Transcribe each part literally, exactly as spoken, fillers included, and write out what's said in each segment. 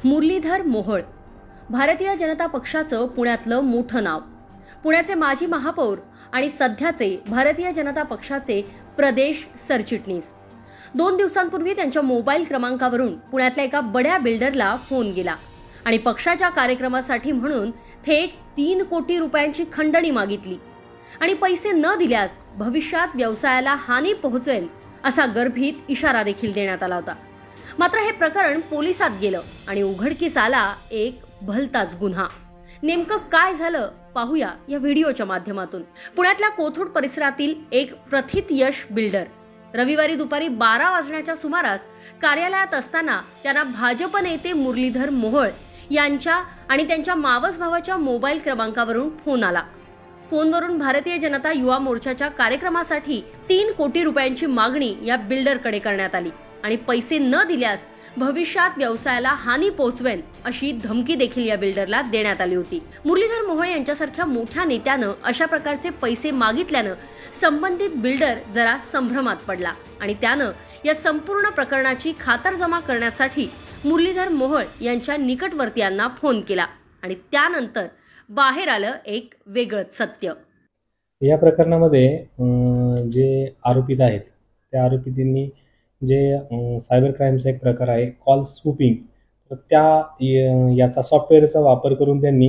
मुरलीधर मोहोळ भारतीय जनता पक्षाचं पुण्यातलं मोठं नाव। पुण्याचे माजी महापौर आणि सध्याचे भारतीय जनता पक्षाचे प्रदेश सरचिटणीस। दोन दिवसांपूर्वी त्यांच्या मोबाईल क्रमांकावरून पुण्यातल्या एका बड्या बिल्डरला फोन गेला आणि पक्षाच्या कार्यक्रमासाठी म्हणून थेट तीन कोटी रुपयांची खंडणी मागितली आणि पैसे न दिल्यास भविष्यात व्यवसायाला हानी पोहोचेल असा गर्भित इशारा देखील देण्यात आला होता। मात्र हे प्रकरण पोलिसात गेलं आणि उघडकीस आला एक भलताच गुन्हा। नेमकं काय झालं पाहूया या व्हिडिओच्या माध्यमातून। पुण्यातल्या कोथरूड परिसरातील एक प्रथित यश बिल्डर रविवारी दुपारी बारा वाजण्याच्या सुमारास कार्यालयात असताना त्यांना भाजप नेते मुरलीधर मोहोळ यांच्या आणि त्यांच्या मावस भावाच्या मोबाईल क्रमांकावरून फोन आला। फोनवरून भारतीय जनता युवा मोर्चाच्या कार्यक्रमासाठी तीन कोटी रुपयांची मागणी या बिल्डरकडे करण्यात आली आणि पैसे न दिल्यास भविष्यात व्यवसायाला हानी पोहोचवेल अशी धमकी देखील या बिल्डरला देण्यात आली होती। मुरलीधर मोहोळ यांच्यासारख्या मोठ्या नेत्यानं अशा प्रकारचे पैसे मागितल्यानं संबंधित बिल्डर जरा संभ्रमात पडला आणि त्यानं या संपूर्ण प्रकरणाची खातरजमा करण्यासाठी मुरलीधर मोहोळ यांच्या निकटवर्तीयांना फोन केला आणि त्यानंतर बाहेर आलं एक वेगळंच सत्य। या प्रकरणामध्ये जे आरोपित आहेत त्या आरोपितांनी जे सायबर क्राईमचा एक प्रकार आहे कॉल स्पूपिंग, तर त्या याचा सॉफ्टवेअरचा वापर करून त्यांनी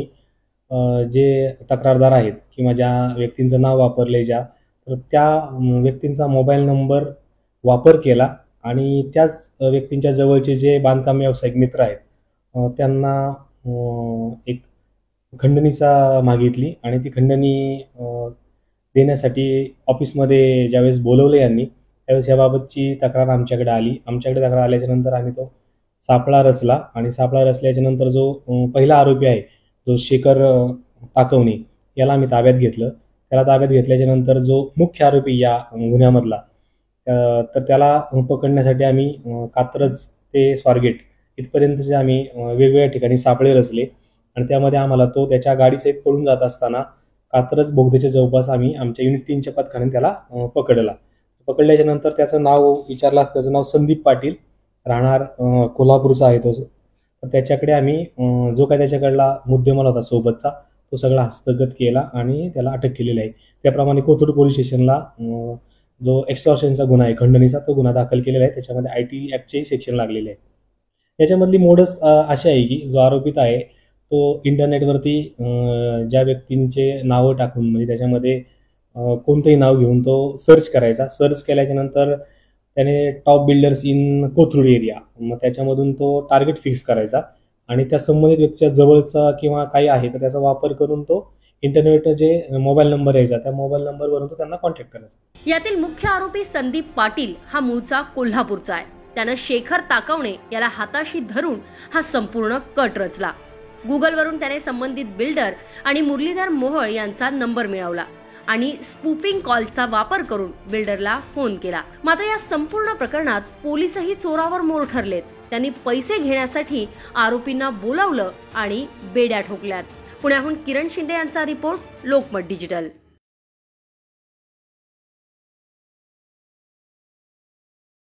जे तक्रारदार आहेत किंवा ज्या व्यक्तींचं नाव वापरले ज्या तर त्या व्यक्तींचा मोबाईल नंबर वापर केला आणि त्याच व्यक्तींच्या जवळचे जे बांधकाम व्यावसायिक मित्र आहेत त्यांना एक खंडणीचा मागितली आणि ती खंडणी देण्यासाठी ऑफिसमध्ये ज्यावेळेस बोलवलं यांनी त्यावेळेस याबाबतची तक्रार आमच्याकडे आली। आमच्याकडे तक्रार आल्याच्या नंतर आम्ही तो सापळा रचला आणि सापळा रचल्याच्या नंतर जो पहिला आरोपी आहे जो शेखर टाकवणे याला आम्ही ताब्यात घेतलं। त्याला ताब्यात घेतल्याच्या नंतर जो मुख्य आरोपी या गुन्ह्यामधला तर त्याला पकडण्यासाठी आम्ही कात्रज ते स्वारगेट इथपर्यंतचे आम्ही वेगवेगळ्या ठिकाणी सापळे रचले आणि त्यामध्ये आम्हाला तो त्याच्या गाडीसहित पळून जात असताना कात्रज बोगद्याच्या जवळपास आम्ही आमच्या युनिट तीनच्या पथकाने त्याला पकडला। पकडल्याच्या नंतर त्याचं नाव विचारलं असतं, त्याचं नाव संदीप पाटील, राहणार कोल्हापूरचा आहे तो। तर त्याच्याकडे आम्ही जो काय त्याच्याकडला मुद्देमाल होता सोबतचा तो सगळा हस्तगत केला आणि त्याला अटक केलेली आहे। त्याप्रमाणे कोथरूड पोलीस स्टेशनला जो एक्सटॉर्शनचा गुन्हा आहे खंडणीचा तो गुन्हा दाखल केलेला आहे। त्याच्यामध्ये आय टी ॲक्टचे सेक्शन लागलेले आहे। याच्यामधली मोडस अशी आहे की जो आरोपित आहे तो इंटरनेटवरती ज्या व्यक्तींचे नावं टाकून म्हणजे त्याच्यामध्ये कोणतंही नाव घेऊन तो सर्च करायचा। सर्च केल्याच्या नंतर त्याने top builders in Kothrud area मग त्याच्यामधून तो टार्गेट फिक्स करायचा आणि त्या संबंधित व्यक्तीच्या जवळचा किंवा काही आहे तर त्याचा वापर करून तो इंटरनेट जे मोबाईल नंबर यायचा त्या मोबाईल नंबरवरून तो त्यांना कॉन्टॅक्ट करायचा। यातील मुख्य आरोपी संदीप पाटील हा मूळचा कोल्हापूरचा आहे। त्यानं शेखर टाकवणे याला हाताशी धरून हा संपूर्ण कट रचला। गुगलवरून त्याने संबंधित बिल्डर आणि मुरलीधर मोहोळ यांचा नंबर मिळवला आणि स्पूफिंग कॉलचा वापर करून बिल्डरला फोन केला। मात्र या संपूर्ण प्रकरणात पोलीसही चोरावर मोर ठरलेत। त्यांनी पैसे घेण्यासाठी आरोपींना बोलावलं आणि बेड्या ठोकल्यात। पुण्याहून किरण शिंदे यांचा रिपोर्ट, लोकमत डिजिटल।